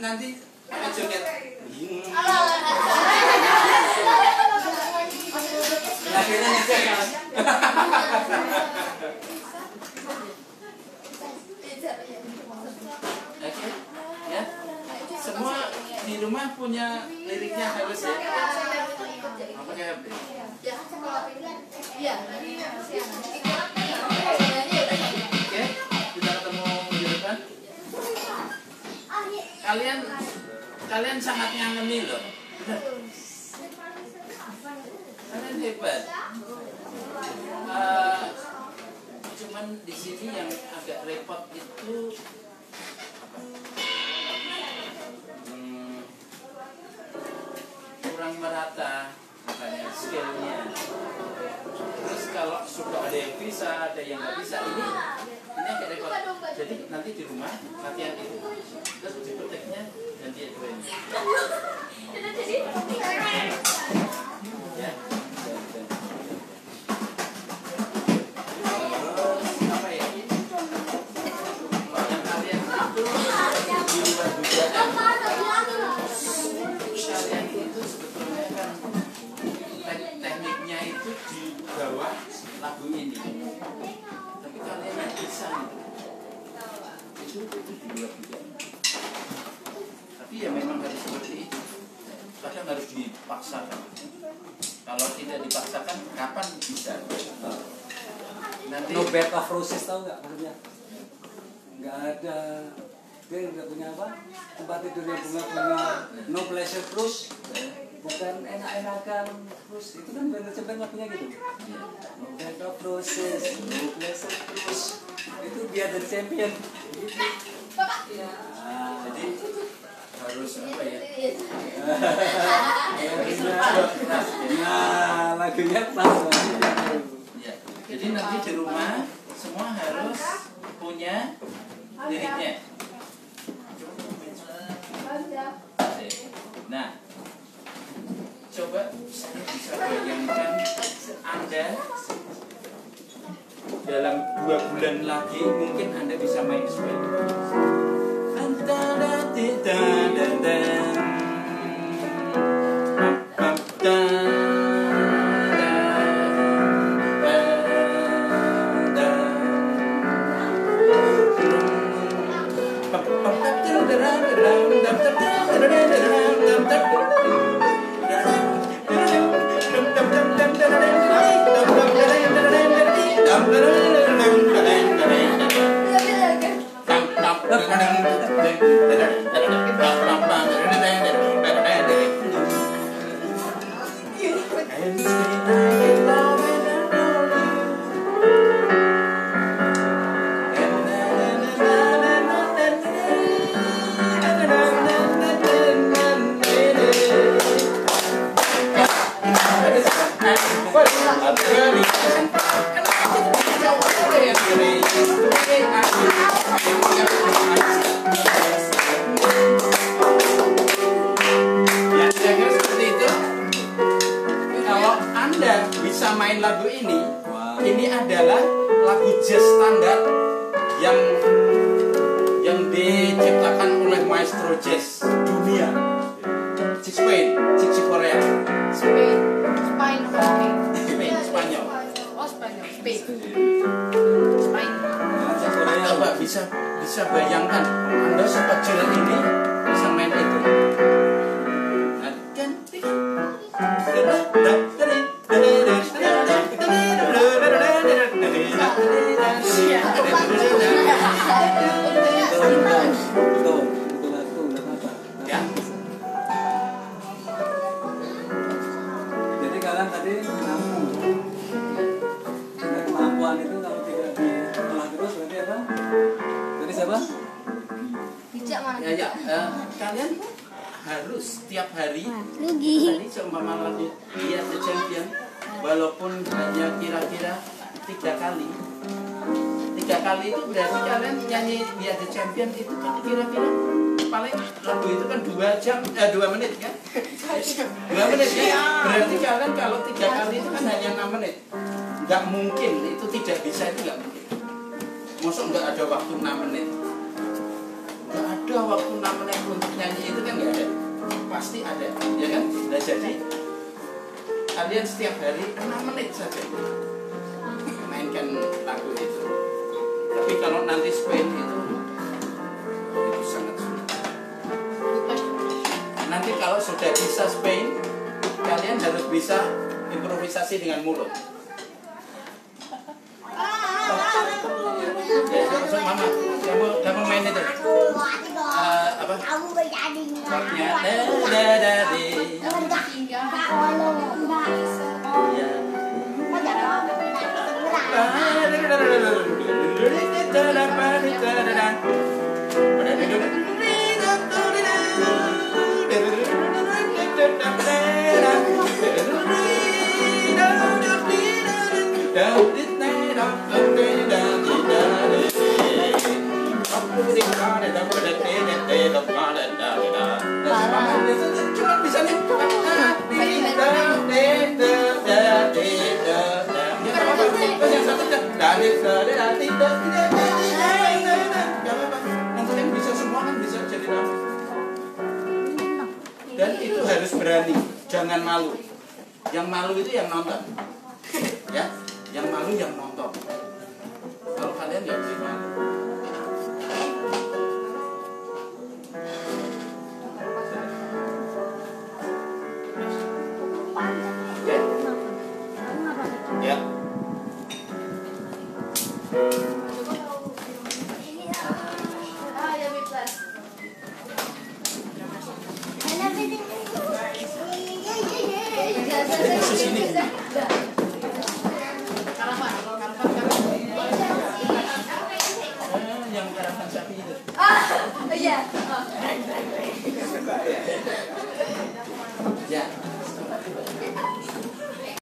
nanti joget. Akhirnya ngecek kan. Oke, ya. Semua di rumah punya liriknya harus ya. Apa kayak apa? Oke, kita ketemu minggu depan. Kalian sangat ngangeni loh. Kalian hebat. Cuman di sini yang agak repot itu apa? Kurang merata makanya skillnya. Terus kalau sudah ada yang bisa, ada yang nggak bisa, ini agak repot. Jadi nanti di rumah latihan itu, terus dipeteknya nanti ya dua ini. Ya. Apa ya? Yang kalian itu di luar dugaan. Kalian itu sebetulnya kan tekniknya itu di bawah lagu ini. Tapi kalian yang bisa itu di luar dugaan. Tapi ya memang harus seperti itu. Kadang harus dipaksakan. Kalau tidak dipaksakan, kapan bisa? Nanti No bed of roses, tahu nggak maksudnya? Nggak ada, dia nggak punya apa? Tempat tidurnya bunga-bunga, no pleasure fruits, bukan enak-enakan fruits. Itu kan bener cepet lagunya gitu. No bed of roses, no pleasure fruits. Itu biar jadi champion. ya, jadi harus apa ya? Nah, lagunya pas. Ya. Jadi nanti di rumah semua harus punya liriknya. Nah, coba saya bisa bayangkan Anda dalam 2 bulan lagi mungkin Anda bisa main sepeda. Main lagu ini, ini adalah lagu jazz standar yang diciptakan oleh maestro jazz dunia, Chick Corea. Spanyol. Coba bisa bayangkan Anda sekecil ini bisa main itu. Jadi kalian tadi mampu. Kemampuan itu kalau tidak diolah terus berarti apa? Jadi siapa? Ya, kalian harus setiap hari tadi seumpama lagu Dia The Champion, walaupun hanya kira-kira 3 kali. 3 kali itu berarti kalian nyanyi Dia The Champion itu kan kira-kira paling lagu itu kan 2 jam 2 menit kan? 2 menit ya. Berarti kalian kalau 3 kali itu kan hanya 6 menit. Nggak mungkin, itu tidak bisa, itu nggak mungkin. Maksud nggak ada waktu 6 menit? Nggak ada ada waktu 6 menit untuk nyanyi itu kan nggak ada. Pasti ada, ya kan? Nah, jadi kalian setiap hari 6 menit saja mainkan lagu itu. Tapi kalau nanti Spain itu sangat sulit. Nanti kalau sudah bisa Spain, kalian harus bisa improvisasi dengan mulut. Ya, mama, kamu main itu. Apa? Chordnya cuma bisa nih. Yang bisa semua kan bisa jadi nama. Dan itu harus berani, jangan malu. Yang malu itu yang nonton, ya. Yang malu yang nonton. Kalau kalian nggak boleh malu.